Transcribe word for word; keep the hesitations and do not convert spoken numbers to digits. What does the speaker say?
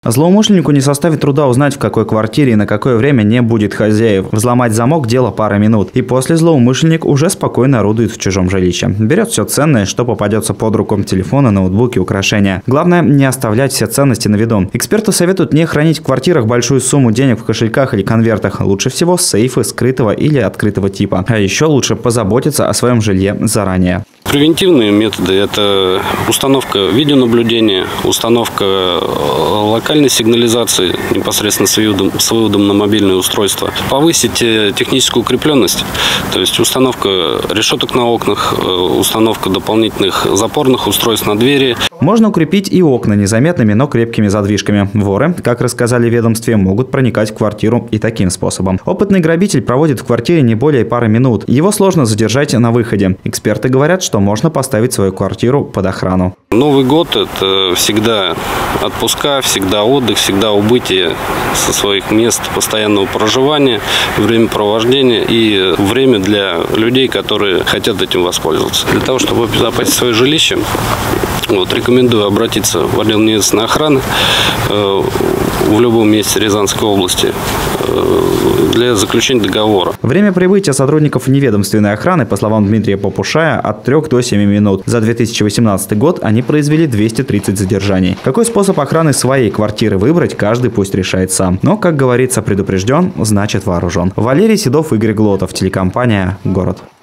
Злоумышленнику не составит труда узнать, в какой квартире и на какое время не будет хозяев. Взломать замок – дело пара минут. И после злоумышленник уже спокойно орудует в чужом жилище. Берет все ценное, что попадется под руку: телефоны, ноутбуки, украшения. Главное – не оставлять все ценности на виду. Эксперты советуют не хранить в квартирах большую сумму денег в кошельках или конвертах. Лучше всего сейфы скрытого или открытого типа. А еще лучше позаботиться о своем жилье заранее. Превентивные методы – это установка видеонаблюдения, установка локальной сигнализации непосредственно с выводом, с выводом на мобильное устройство, повысить техническую укрепленность, то есть установка решеток на окнах, установка дополнительных запорных устройств на двери. Можно укрепить и окна незаметными, но крепкими задвижками. Воры, как рассказали в ведомстве, могут проникать в квартиру и таким способом. Опытный грабитель проводит в квартире не более пары минут. Его сложно задержать на выходе. Эксперты говорят, что можно поставить свою квартиру под охрану. Новый год – это всегда отпуска, всегда отдых, всегда убытие со своих мест постоянного проживания, времяпровождения и время для людей, которые хотят этим воспользоваться. Для того, чтобы обезопасить свое жилище, вот, рекомендую обратиться в отдел неведомственной охраны э, в любом месте Рязанской области э, для заключения договора. Время прибытия сотрудников неведомственной охраны, по словам Дмитрия Попушая, от трёх до семи минут. За две тысячи восемнадцатый год они произвели двести тридцать задержаний. Какой способ охраны своей квартиры выбрать, каждый пусть решает сам. Но, как говорится, предупрежден, значит вооружен. Валерий Седов, Игорь Глотов, телекомпания «Город».